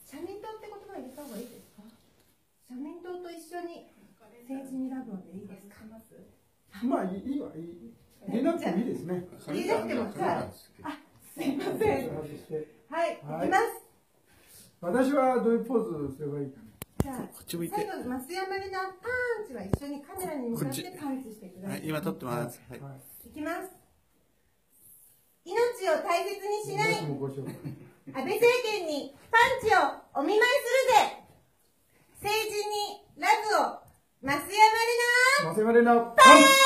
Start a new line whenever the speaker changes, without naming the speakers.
社民党って言葉入れた方がいいですか？社民党と一緒に政治にラブをでいいですか？
まあいいわ、いい。入れなくてもいいですね。
入れなくてもさ、あ、すいません。はい、いきます。
私はどういうポーズすればいいか。
じゃあ、最後、増山里奈パンチは一緒にカメラに向かってパンチしてください。
はい、今撮ってます。
はい。いきます。命を大切にしない安倍政権にパンチをお見舞いするぜ。政治にラブを増山里奈
パンチ